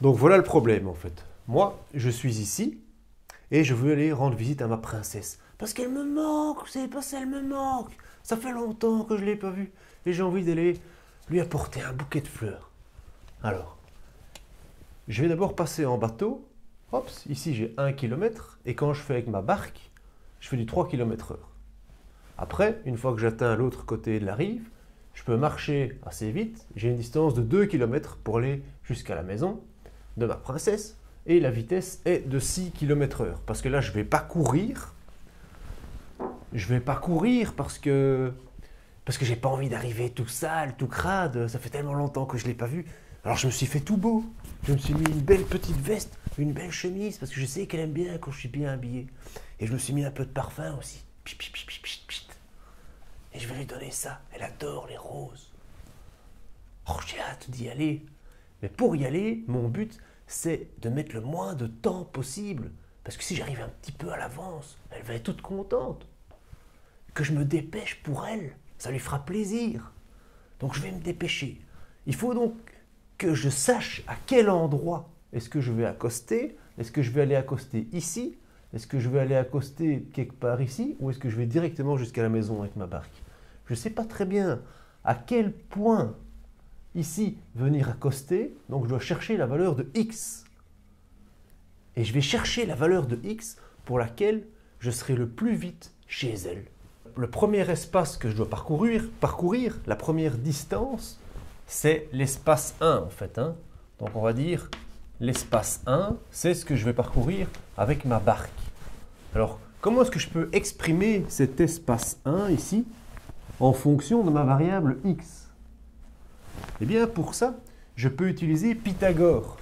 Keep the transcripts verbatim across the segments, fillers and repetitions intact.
Donc voilà le problème en fait. Moi, je suis ici et je veux aller rendre visite à ma princesse. Parce qu'elle me manque, vous savez pas si elle me manque. Ça fait longtemps que je ne l'ai pas vue et j'ai envie d'aller lui apporter un bouquet de fleurs. Alors, je vais d'abord passer en bateau. Hop, ici j'ai un kilomètre et quand je fais avec ma barque, je fais du trois kilomètres heure. Après, une fois que j'atteins l'autre côté de la rive, je peux marcher assez vite. J'ai une distance de deux kilomètres pour aller jusqu'à la maison de ma princesse et la vitesse est de six kilomètres heure. Parce que là, je ne vais pas courir. Je ne vais pas courir parce que, parce que je n'ai pas envie d'arriver tout sale, tout crade. Ça fait tellement longtemps que je ne l'ai pas vu. Alors je me suis fait tout beau. Je me suis mis une belle petite veste, une belle chemise parce que je sais qu'elle aime bien quand je suis bien habillé. Et je me suis mis un peu de parfum aussi. Pchit, pchit, pchit, pchit, pchit. Et je vais lui donner ça. Elle adore les roses. Oh, j'ai hâte d'y aller. Mais pour y aller, mon but, c'est de mettre le moins de temps possible. Parce que si j'arrive un petit peu à l'avance, elle va être toute contente. Que je me dépêche pour elle, ça lui fera plaisir. Donc je vais me dépêcher. Il faut donc que je sache à quel endroit est-ce que je vais accoster. Est-ce que je vais aller accoster ici? Est-ce que je vais aller accoster quelque part ici? Ou est-ce que je vais directement jusqu'à la maison avec ma barque? Je ne sais pas très bien à quel point ici venir accoster. Donc je dois chercher la valeur de x. Et je vais chercher la valeur de x pour laquelle je serai le plus vite chez elle. Le premier espace que je dois parcourir, parcourir la première distance, c'est l'espace un en fait. Hein. Donc on va dire l'espace un, c'est ce que je vais parcourir avec ma barque. Alors, comment est-ce que je peux exprimer cet espace un ici en fonction de ma variable x? Eh bien, pour ça, je peux utiliser Pythagore.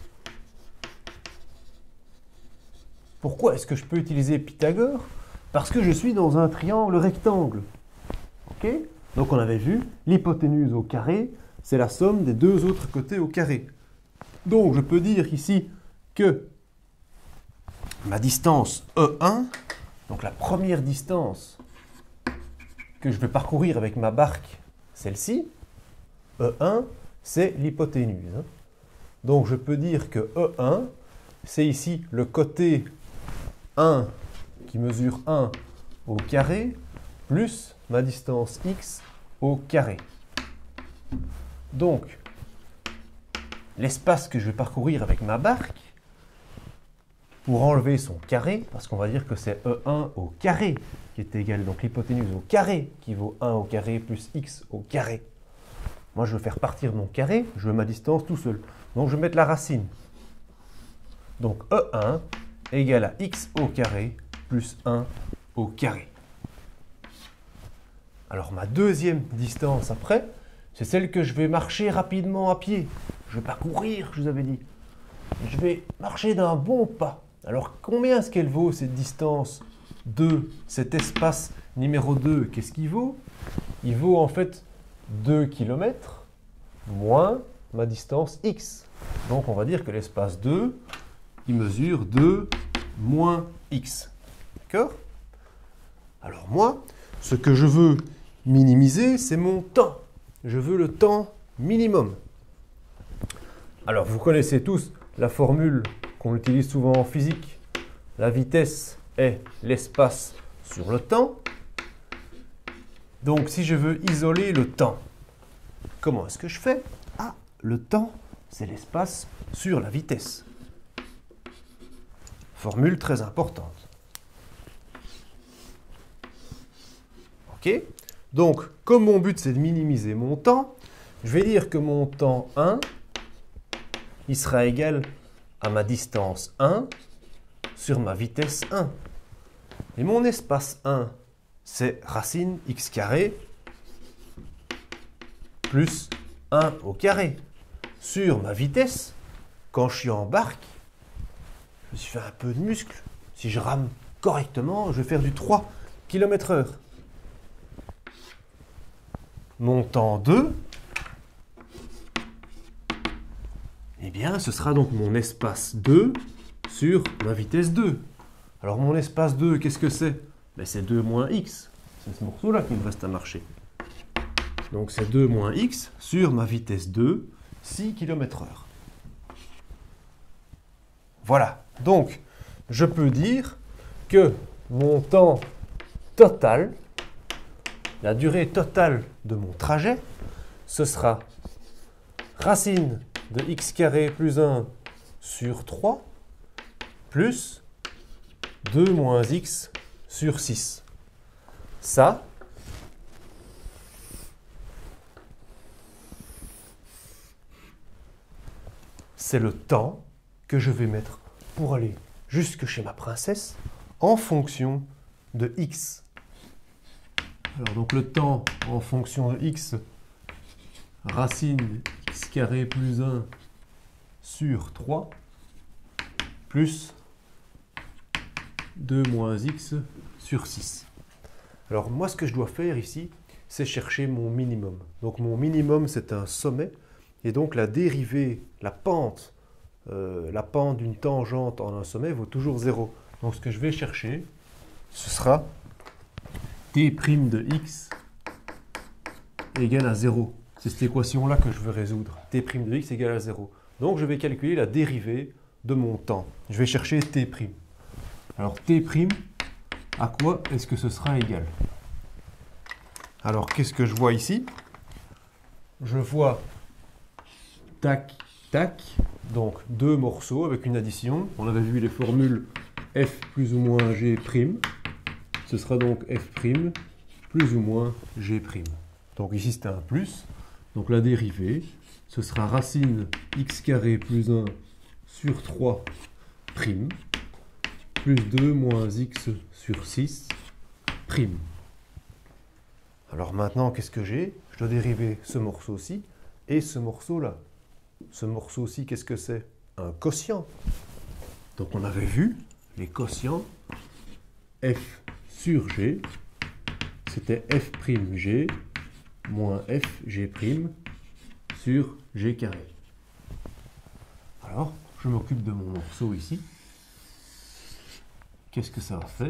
Pourquoi est-ce que je peux utiliser Pythagore? Parce que je suis dans un triangle rectangle. Ok? Donc on avait vu, l'hypoténuse au carré, c'est la somme des deux autres côtés au carré. Donc je peux dire ici que ma distance E un, donc la première distance que je vais parcourir avec ma barque, celle-ci, E un, c'est l'hypoténuse. Donc je peux dire que E un, c'est ici le côté un qui mesure un au carré, plus ma distance x au carré. Donc, l'espace que je vais parcourir avec ma barque, pour enlever son carré, parce qu'on va dire que c'est E un au carré qui est égal, donc l'hypoténuse au carré qui vaut un au carré plus x au carré. Moi, je veux faire partir mon carré, je veux ma distance tout seul. Donc, je vais mettre la racine. Donc, E un égale à x au carré plus un au carré. Alors, ma deuxième distance après, c'est celle que je vais marcher rapidement à pied. Je ne vais pas courir, je vous avais dit. Je vais marcher d'un bon pas. Alors, combien est-ce qu'elle vaut, cette distance deux, cet espace numéro deux? Qu'est-ce qu'il vaut? Il vaut en fait deux kilomètres moins ma distance x. Donc, on va dire que l'espace deux, il mesure deux moins x. D'accord? Alors moi, ce que je veux minimiser, c'est mon temps. Je veux le temps minimum. Alors, vous connaissez tous la formule qu'on utilise souvent en physique. La vitesse est l'espace sur le temps. Donc, si je veux isoler le temps, comment est-ce que je fais? Ah, le temps, c'est l'espace sur la vitesse. Formule très importante. Ok? Donc, comme mon but, c'est de minimiser mon temps, je vais dire que mon temps un, il sera égal à ma distance un sur ma vitesse un. Et mon espace un, c'est racine x carré plus un au carré. Sur ma vitesse, quand je suis en barque, je me suis fait un peu de muscle. Si je rame correctement, je vais faire du trois kilomètres heure. Mon temps deux, eh bien, ce sera donc mon espace deux sur ma vitesse deux. Alors, mon espace deux, qu'est-ce que c'est? Ben, c'est deux moins x. C'est ce morceau-là qui me reste à marcher. Donc, c'est deux moins x sur ma vitesse deux, six kilomètres heure. Voilà. Donc, je peux dire que mon temps total, la durée totale de mon trajet, ce sera racine de x carré plus un sur trois plus deux moins x sur six. Ça, c'est le temps que je vais mettre pour aller jusque chez ma princesse en fonction de x. Alors donc le temps en fonction de x, racine x carré plus un sur trois plus deux moins x sur six. Alors moi ce que je dois faire ici, c'est chercher mon minimum. Donc mon minimum c'est un sommet et donc la dérivée, la pente, euh, la pente d'une tangente en un sommet vaut toujours zéro. Donc ce que je vais chercher, ce sera t' de x égale à zéro. C'est cette équation-là que je veux résoudre. T' de x égale à zéro. Donc je vais calculer la dérivée de mon temps. Je vais chercher t'. Alors t', à quoi est-ce que ce sera égal? Alors qu'est-ce que je vois ici? Je vois tac, tac, donc deux morceaux avec une addition. On avait vu les formules f plus ou moins g'. Ce sera donc f' plus ou moins g'. Donc ici c'est un plus. Donc la dérivée, ce sera racine x carré plus un sur trois prime plus deux moins x sur six prime. Alors maintenant, qu'est-ce que j'ai? Je dois dériver ce morceau-ci et ce morceau-là. Ce morceau-ci, qu'est-ce que c'est? Un quotient. Donc on avait vu les quotients f sur g, c'était f'g moins fg' sur g carré. Alors, je m'occupe de mon morceau ici. Qu'est-ce que ça va faire?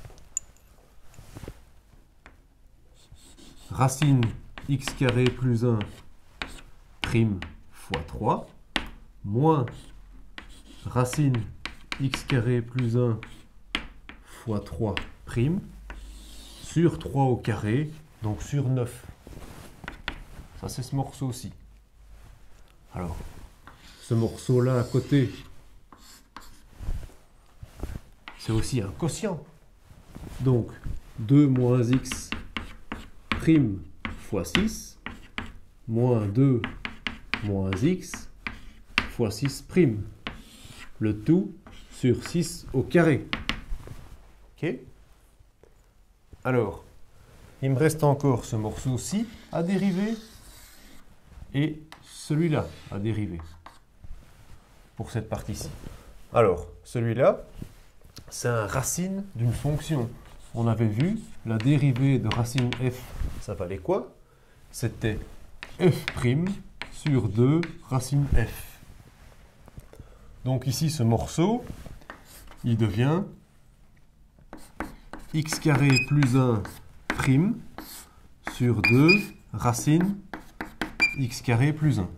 Racine x carré plus un prime fois trois moins racine x carré plus un fois trois prime sur trois au carré, donc sur neuf. Ça, c'est ce morceau-ci. Alors, ce morceau-là à côté, c'est aussi un quotient. Donc, deux moins x prime fois six, moins deux moins x fois six prime. Le tout sur six au carré. Ok? Alors, il me reste encore ce morceau-ci à dériver et celui-là à dériver pour cette partie-ci. Alors, celui-là, c'est un racine d'une fonction. On avait vu la dérivée de racine f, ça valait quoi? C'était f' sur deux racine f. Donc ici, ce morceau, il devient x carré plus un prime sur deux racine x carré plus un.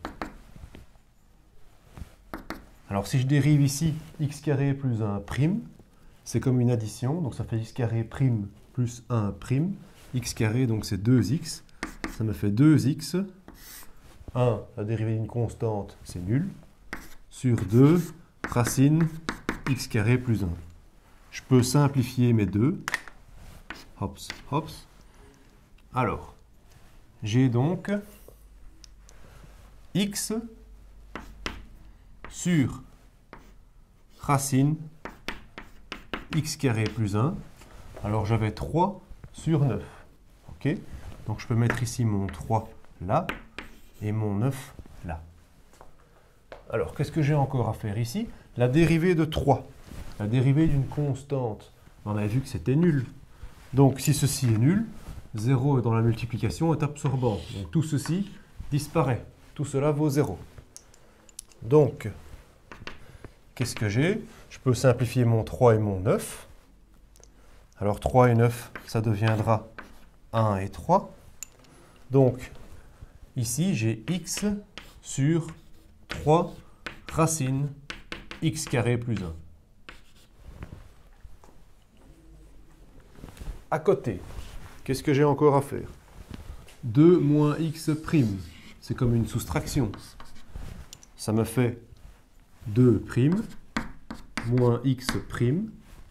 Alors si je dérive ici x carré plus un prime, c'est comme une addition, donc ça fait x carré prime plus un prime. X carré, donc c'est deux x. Ça me fait deux x. un, la dérivée d'une constante, c'est nul. Sur deux, racine x carré plus un. Je peux simplifier mes deux. Hops, hops. Alors, j'ai donc x sur racine x carré plus un. Alors j'avais trois sur neuf. Ok? Donc je peux mettre ici mon trois là et mon neuf là. Alors qu'est-ce que j'ai encore à faire ici? La dérivée de trois. La dérivée d'une constante. On avait vu que c'était nul. Donc si ceci est nul, zéro dans la multiplication est absorbant. Donc tout ceci disparaît. Tout cela vaut zéro. Donc, qu'est-ce que j'ai? Je peux simplifier mon trois et mon neuf. Alors trois et neuf, ça deviendra un et trois. Donc, ici, j'ai x sur trois racine x carré plus un. À côté, qu'est-ce que j'ai encore à faire? deux moins x prime, c'est comme une soustraction. Ça me fait deux prime moins x prime.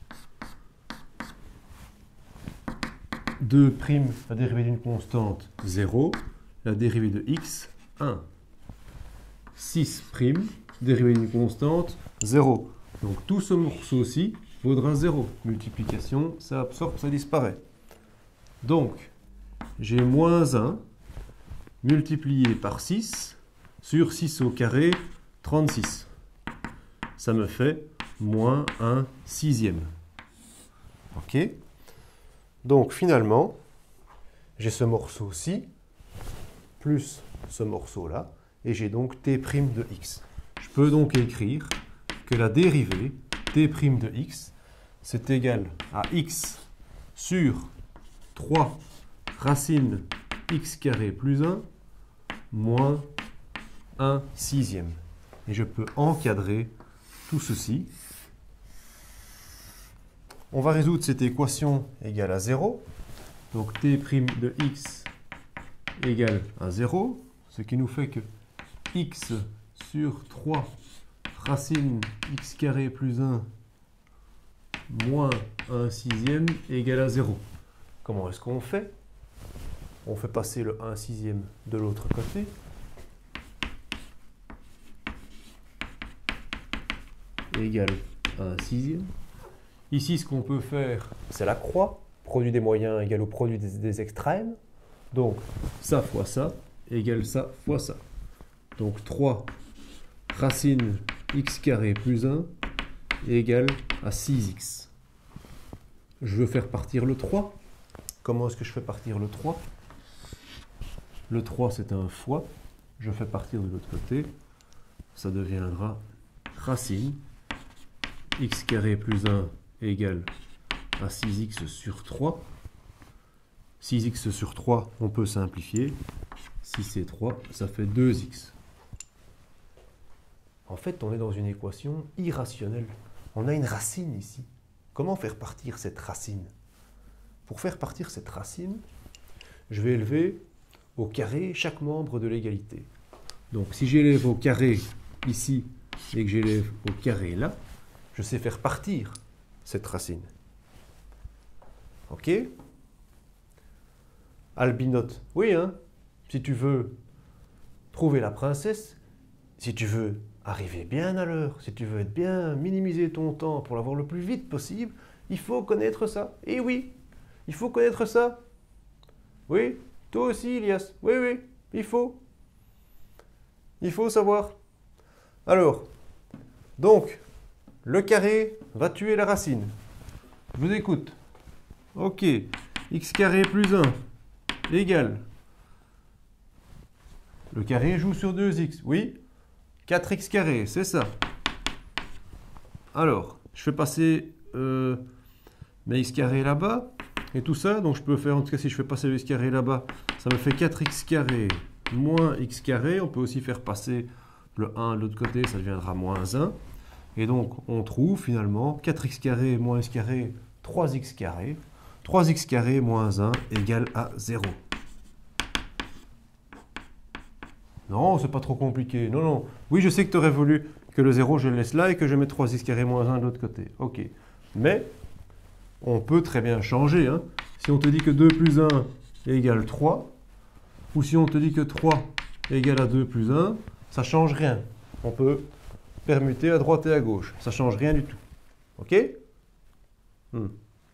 deux prime, la dérivée d'une constante, zéro. La dérivée de x, un. six prime, dérivée d'une constante, zéro. Donc tout ce morceau-ci vaudra zéro. Multiplication, ça absorbe, ça disparaît. Donc, j'ai moins un multiplié par six sur six au carré, trente-six. Ça me fait moins un sixième. OK? Donc finalement, j'ai ce morceau-ci, plus ce morceau-là, et j'ai donc t' de x. Je peux donc écrire que la dérivée t' de x, c'est égal à x sur trois racine x carré plus un moins un sixième. Et je peux encadrer tout ceci. On va résoudre cette équation égale à zéro. Donc t' de x égale à zéro, ce qui nous fait que x sur trois racine x carré plus un moins un sixième égale à zéro. Comment est-ce qu'on fait? On fait passer le un sixième de l'autre côté. Égale un sixième. Ici, ce qu'on peut faire, c'est la croix. Produit des moyens égale au produit des, des extrêmes. Donc, ça fois ça égale ça fois ça. Donc, trois racine x carré plus un égale à six x. Je veux faire partir le trois. Comment est-ce que je fais partir le trois? Le trois, c'est un fois. Je fais partir de l'autre côté. Ça deviendra racine x carré plus un égale à six x sur trois. six x sur trois, on peut simplifier. six et trois, ça fait deux x. En fait, on est dans une équation irrationnelle. On a une racine ici. Comment faire partir cette racine? Pour faire partir cette racine, je vais élever au carré chaque membre de l'égalité. Donc si j'élève au carré ici et que j'élève au carré là, je sais faire partir cette racine. OK? Albinote, oui, hein? Si tu veux trouver la princesse, si tu veux arriver bien à l'heure, si tu veux être bien, minimiser ton temps pour l'avoir le plus vite possible, il faut connaître ça. Et oui, il faut connaître ça. Oui, toi aussi, Ilias. Oui, oui, il faut. Il faut savoir. Alors, donc, le carré va tuer la racine. Je vous écoute. Ok, x carré plus un égale. Le carré joue sur deux x. Oui, quatre x carré, c'est ça. Alors, je fais passer euh, mes x carré là-bas et tout ça. Donc, je peux faire, en tout cas, si je fais passer le x carré là-bas, ça me fait quatre x carré moins x carré. On peut aussi faire passer le un de l'autre côté, ça deviendra moins un. Et donc, on trouve finalement quatre x carré moins x carré, trois x carré. trois x carré moins un égale à zéro. Non, c'est pas trop compliqué. Non, non. Oui, je sais que tu aurais voulu que le zéro, je le laisse là et que je mette trois x carré moins un de l'autre côté. Ok. Mais, on peut très bien changer. Hein. Si on te dit que deux plus un égale trois, ou si on te dit que trois égale à deux plus un, ça ne change rien. On peut permuter à droite et à gauche. Ça ne change rien du tout. OK? hmm.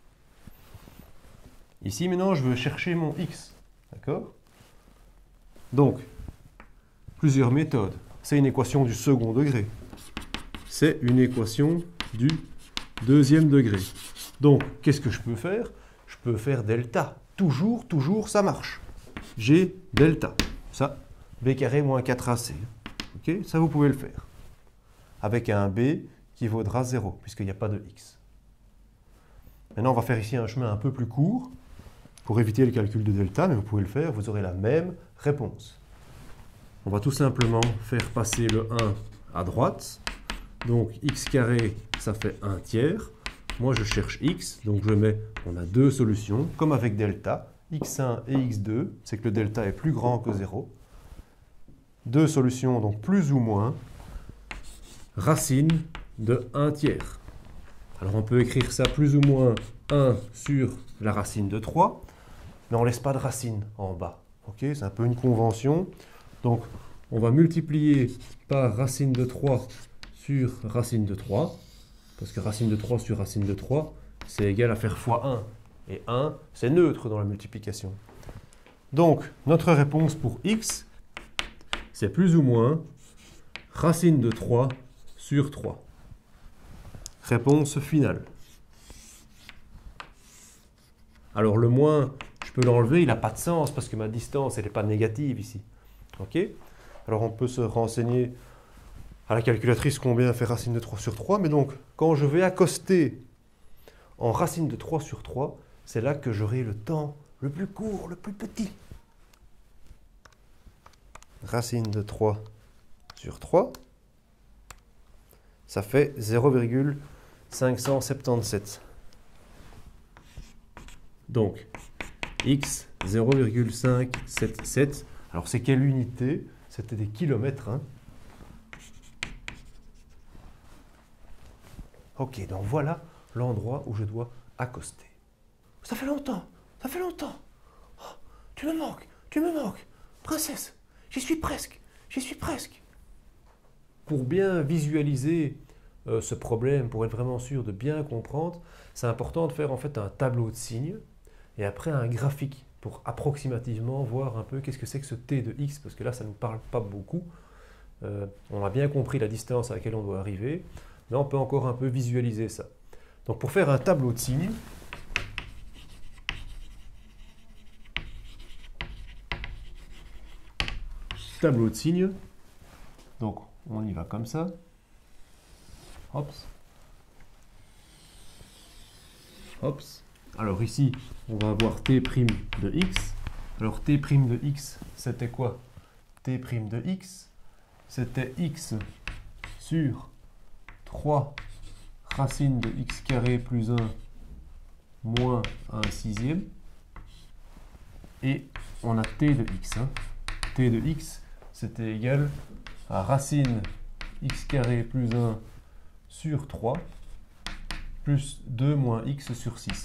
Ici, maintenant, je veux chercher mon x. D'accord? Donc, plusieurs méthodes. C'est une équation du second degré. C'est une équation du deuxième degré. Donc, qu'est-ce que je peux faire? Je peux faire delta. Toujours, toujours, ça marche. J'ai delta. Ça, b carré moins quatre a c. OK? Ça, vous pouvez le faire. Avec un b qui vaudra zéro, puisqu'il n'y a pas de x. Maintenant, on va faire ici un chemin un peu plus court pour éviter le calcul de delta, mais vous pouvez le faire, vous aurez la même réponse. On va tout simplement faire passer le un à droite. Donc x carré, ça fait un tiers. Moi, je cherche x, donc je mets, on a deux solutions, comme avec delta, x un et x deux, c'est que le delta est plus grand que zéro. Deux solutions, donc plus ou moins, racine de un tiers. Alors on peut écrire ça plus ou moins un sur la racine de trois, mais on ne laisse pas de racine en bas. Okay, c'est un peu une convention. Donc on va multiplier par racine de trois sur racine de trois. Parce que racine de trois sur racine de trois, c'est égal à faire fois un. Et un, c'est neutre dans la multiplication. Donc, notre réponse pour x, c'est plus ou moins racine de trois sur trois. Réponse finale. Alors, le moins, je peux l'enlever, il n'a pas de sens parce que ma distance, elle n'est pas négative ici. OK? Alors, on peut se renseigner à la calculatrice combien fait racine de trois sur trois, mais donc quand je vais accoster en racine de trois sur trois, c'est là que j'aurai le temps le plus court, le plus petit. Racine de trois sur trois, ça fait zéro virgule cinq cent soixante-dix-sept. Donc, x, zéro virgule cinq cent soixante-dix-sept. Alors, c'est quelle unité? C'était des kilomètres, hein. Ok, donc voilà l'endroit où je dois accoster. Ça fait longtemps, ça fait longtemps. Oh, tu me manques, tu me manques. Princesse, j'y suis presque, j'y suis presque. Pour bien visualiser euh, ce problème, pour être vraiment sûr de bien comprendre, c'est important de faire en fait un tableau de signes et après un graphique pour approximativement voir un peu qu'est-ce que c'est que ce t de x, parce que là ça ne nous parle pas beaucoup. Euh, on a bien compris la distance à laquelle on doit arriver. Mais on peut encore un peu visualiser ça. Donc pour faire un tableau de signes, tableau de signes, donc on y va comme ça. Hops. Hops. Alors ici, on va avoir t' de x. Alors t' de x, c'était quoi? T' de x, c'était x sur trois racine de x carré plus un moins un sixième. Et on a t de x. Hein. T de x, c'était égal à racine x carré plus un sur trois plus deux moins x sur six.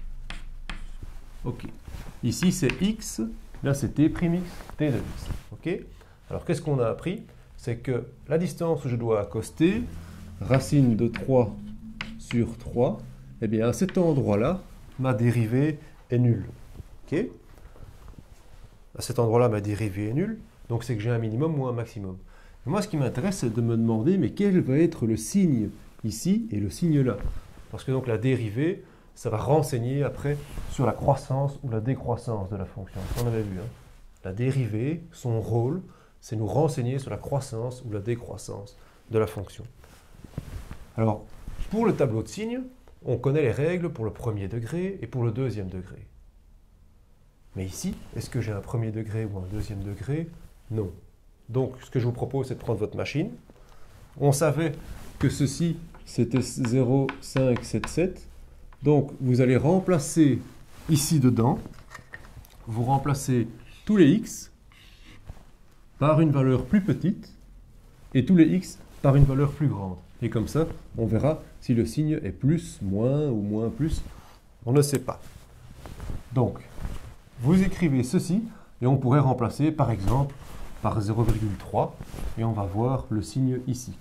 Ok. Ici, c'est x. Là, c'est t', x, t de x. Ok. Alors, qu'est-ce qu'on a appris? C'est que la distance où je dois accoster, racine de trois sur trois, eh bien, à cet endroit-là, ma dérivée est nulle. Ok. À cet endroit-là, ma dérivée est nulle. Donc, c'est que j'ai un minimum ou un maximum. Et moi, ce qui m'intéresse, c'est de me demander, mais quel va être le signe ici et le signe là? Parce que donc la dérivée, ça va renseigner après sur la croissance ou la décroissance de la fonction. On avait vu. Hein. La dérivée, son rôle, c'est nous renseigner sur la croissance ou la décroissance de la fonction. Alors, pour le tableau de signes, on connaît les règles pour le premier degré et pour le deuxième degré. Mais ici, est-ce que j'ai un premier degré ou un deuxième degré? Non. Donc, ce que je vous propose, c'est de prendre votre machine. On savait que ceci, c'était zéro virgule cinq cent soixante-dix-sept. Donc, vous allez remplacer ici dedans, vous remplacez tous les x par une valeur plus petite et tous les x par une valeur plus grande. Et comme ça, on verra si le signe est plus, moins ou moins plus. On ne sait pas. Donc, vous écrivez ceci et on pourrait remplacer par exemple par zéro virgule trois et on va voir le signe ici.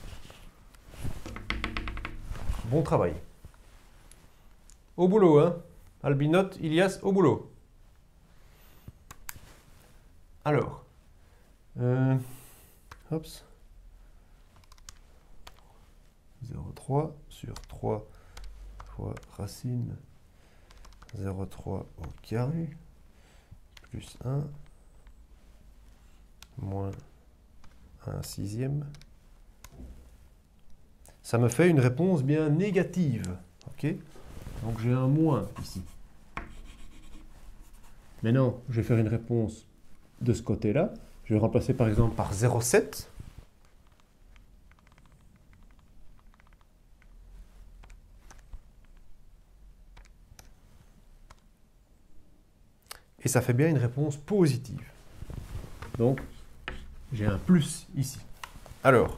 Bon travail. Au boulot, hein? Albinote, Ilias, au boulot. Alors, euh, hops, zéro virgule trois sur trois fois racine zéro virgule trois au carré plus un moins un sixième. Ça me fait une réponse bien négative. Ok? Donc j'ai un moins ici. Maintenant, je vais faire une réponse de ce côté-là. Je vais remplacer par exemple par zéro virgule sept. et ça fait bien une réponse positive. Donc, j'ai un plus ici. Alors,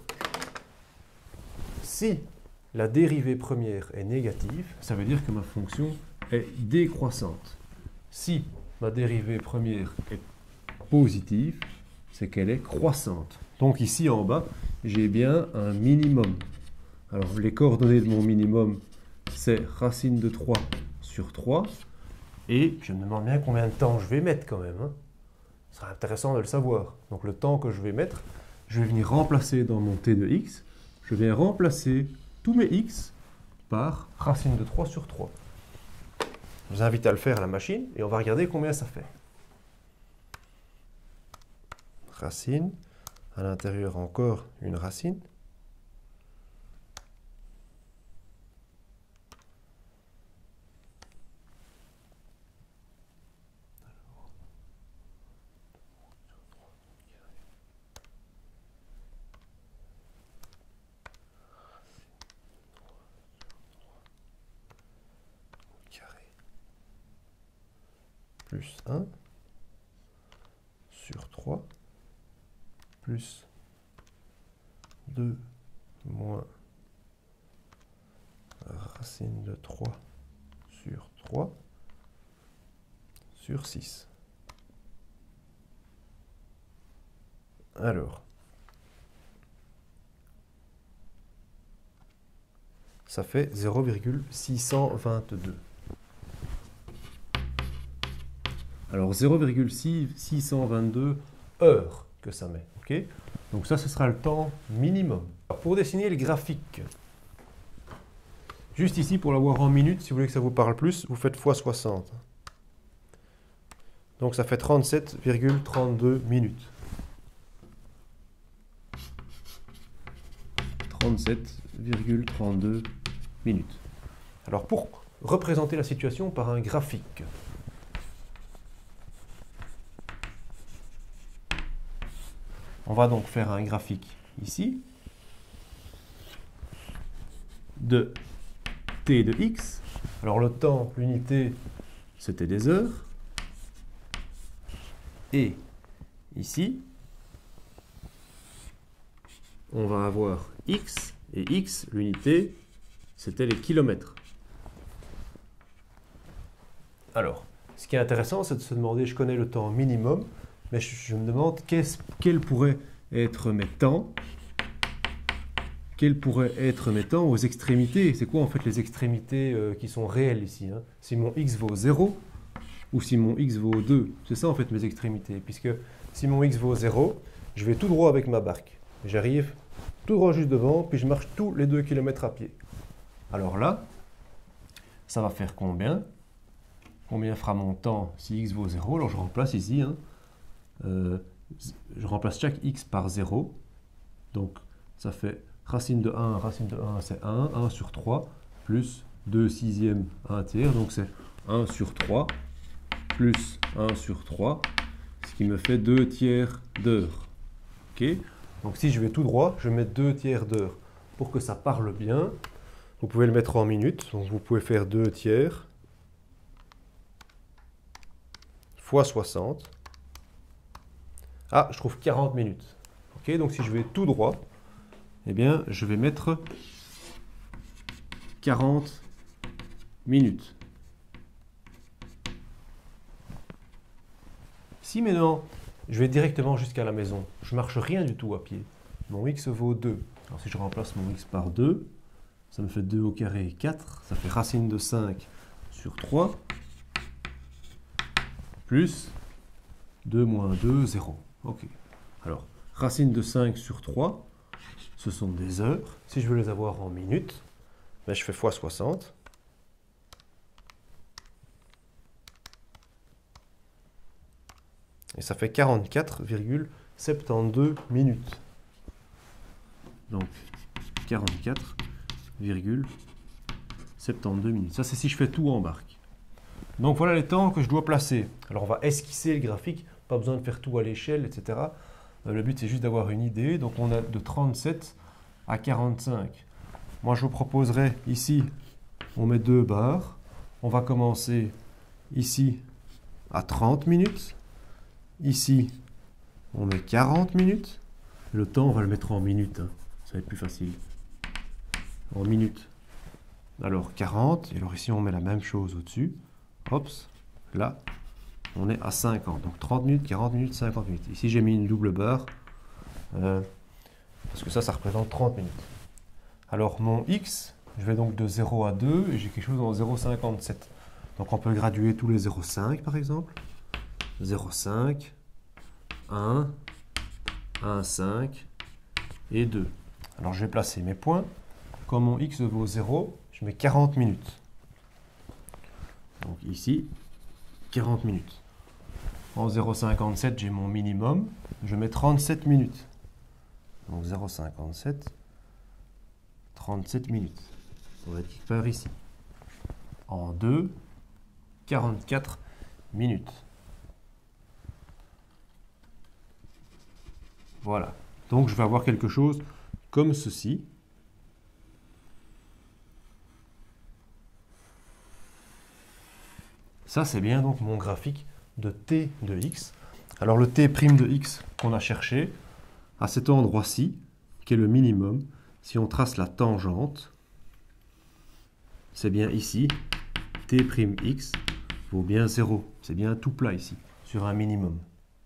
si la dérivée première est négative, ça veut dire que ma fonction est décroissante. Si ma dérivée première est positive, c'est qu'elle est croissante. Donc ici en bas, j'ai bien un minimum. Alors les coordonnées de mon minimum, c'est racine de trois sur trois. Et je me demande bien combien de temps je vais mettre quand même. Hein. Ce sera intéressant de le savoir. Donc le temps que je vais mettre, je vais venir remplacer dans mon t de x, je vais remplacer tous mes x par racine de trois sur trois. Je vous invite à le faire à la machine et on va regarder combien ça fait. Racine, à l'intérieur encore une racine. Plus un sur trois plus deux moins racine de trois sur trois sur six. Alors, ça fait zéro virgule six cent vingt-deux. Alors zéro virgule six cent vingt-deux heures que ça met. Okay, donc ça, ce sera le temps minimum. Alors, pour dessiner le graphique, juste ici, pour l'avoir en minutes, si vous voulez que ça vous parle plus, vous faites fois soixante. Donc ça fait trente-sept virgule trente-deux minutes. trente-sept virgule trente-deux minutes. Alors pour représenter la situation par un graphique, on va donc faire un graphique ici de t de x. Alors le temps, l'unité, c'était des heures. Et ici, on va avoir x, et x, l'unité, c'était les kilomètres. Alors, ce qui est intéressant, c'est de se demander, je connais le temps minimum, mais je, je me demande quels pourraient être mes temps, quels pourraient être mes temps aux extrémités. C'est quoi en fait les extrémités euh, qui sont réelles ici, hein? Si mon x vaut zéro ou si mon x vaut deux. C'est ça en fait mes extrémités. Puisque si mon x vaut zéro, je vais tout droit avec ma barque. J'arrive tout droit juste devant, puis je marche tous les deux kilomètres à pied. Alors là, ça va faire combien? Combien fera mon temps si x vaut zéro? Alors je remplace ici, hein, euh, je remplace chaque x par zéro. Donc ça fait racine de un, racine de un, c'est un, un sur trois, plus deux sixièmes, un tiers. Donc c'est un sur trois, plus un sur trois, ce qui me fait deux tiers d'heure. Okay. Donc si je vais tout droit, je vais mettre deux tiers d'heure. Pour que ça parle bien, vous pouvez le mettre en minutes. Donc vous pouvez faire deux tiers fois soixante. Ah, je trouve quarante minutes. Ok, donc si je vais tout droit, eh bien, je vais mettre quarante minutes. Si maintenant, je vais directement jusqu'à la maison, je ne marche rien du tout à pied. Mon x vaut deux. Alors si je remplace mon x par deux, ça me fait deux au carré, quatre. Ça fait racine de cinq sur trois, plus deux moins deux, zéro. Ok. Alors, racine de cinq sur trois, ce sont des heures. Si je veux les avoir en minutes, ben je fais fois soixante. Et ça fait quarante-quatre virgule soixante-douze minutes. Donc, quarante-quatre virgule soixante-douze minutes. Ça, c'est si je fais tout en barque. Donc, voilà les temps que je dois placer. Alors, on va esquisser le graphique. Pas besoin de faire tout à l'échelle, et cetera. Le but, c'est juste d'avoir une idée. Donc, on a de trente-sept à quarante-cinq. Moi, je vous proposerais ici, on met deux barres. On va commencer ici à trente minutes. Ici, on met quarante minutes. Le temps, on va le mettre en minutes. Hein. Ça va être plus facile. En minutes. Alors quarante. Et alors ici, on met la même chose au-dessus. Hop, là, on est à cinquante. Donc trente minutes, quarante minutes, cinquante minutes. Ici, j'ai mis une double barre. Euh, parce que ça, ça représente trente minutes. Alors mon X, je vais donc de zéro à deux et j'ai quelque chose en zéro virgule cinquante-sept. Donc on peut graduer tous les zéro virgule cinq par exemple. zéro virgule cinq, un, un virgule cinq et deux. Alors je vais placer mes points. Quand mon X vaut zéro, je mets quarante minutes. Donc ici, quarante minutes. En zéro virgule cinquante-sept, j'ai mon minimum. Je mets trente-sept minutes. Donc zéro virgule cinquante-sept, trente-sept minutes. On va être quelque part ici. En deux, quarante-quatre minutes. Voilà. Donc je vais avoir quelque chose comme ceci. Ça, c'est bien donc mon graphique de T de X. Alors le T' de X qu'on a cherché, à cet endroit-ci, qui est le minimum, si on trace la tangente, c'est bien ici, T'X vaut bien zéro. C'est bien tout plat ici, sur un minimum.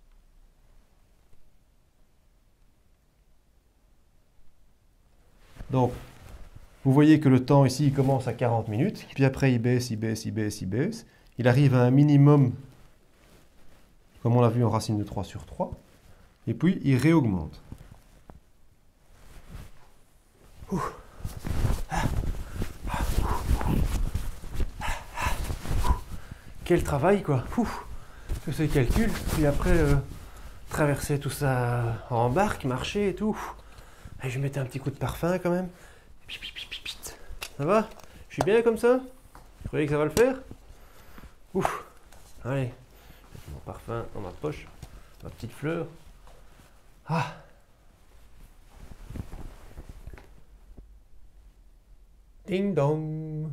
Donc, vous voyez que le temps ici, il commence à quarante minutes, puis après il baisse, il baisse, il baisse, il baisse. Il arrive à un minimum, comme on l'a vu en racine de trois sur trois, et puis il réaugmente. Ouh. Quel travail quoi. Ouf. Tous ces calculs, puis après euh, traverser tout ça en barque, marcher et tout. Et je mettais un petit coup de parfum quand même. Ça va? Je suis bien comme ça? Vous croyez que ça va le faire? Ouf. Allez, mettre mon parfum dans ma poche, ma petite fleur. Ah. Ding dong.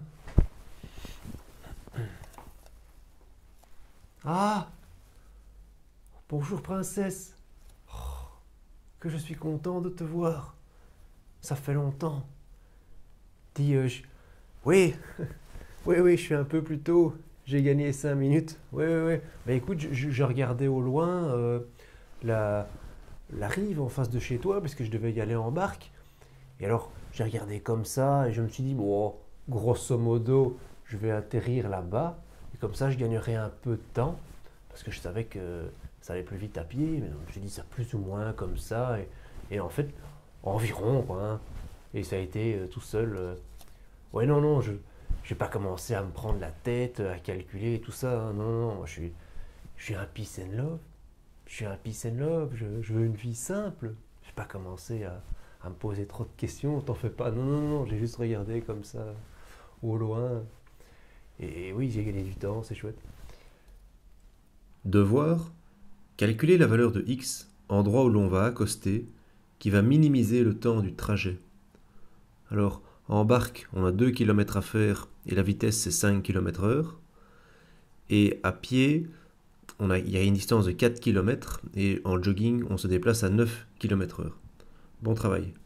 Ah. Bonjour princesse. Oh, que je suis content de te voir. Ça fait longtemps. Dis, euh, je... oui, oui, oui, je suis un peu plus tôt. J'ai gagné cinq minutes. Oui, oui, oui. Bah écoute, je, je regardais au loin euh, la, la rive en face de chez toi, parce que je devais y aller en barque. Et alors, j'ai regardé comme ça et je me suis dit, bon, grosso modo, je vais atterrir là-bas. Et comme ça, je gagnerai un peu de temps, parce que je savais que ça allait plus vite à pied. Mais donc, je me suis dit, ça plus ou moins comme ça. Et, et en fait, environ, quoi. Hein. Et ça a été euh, tout seul. Euh... Ouais, non, non, je... Je n'ai pas commencé à me prendre la tête, à calculer et tout ça. Hein. Non, non, non, je suis, je suis un peace and love. Je suis un peace and love. Je, je veux une vie simple. Je n'ai pas commencé à, à me poser trop de questions. T'en fais pas. Non, non, non, j'ai juste regardé comme ça, au loin. Et, et oui, j'ai gagné du temps, c'est chouette. Devoir, calculer la valeur de x, endroit où l'on va accoster, qui va minimiser le temps du trajet. Alors, en barque, on a deux kilomètres à faire et la vitesse c'est cinq kilomètres heure. Et à pied, on a, il y a une distance de quatre kilomètres et en jogging, on se déplace à neuf kilomètres heure. Bon travail.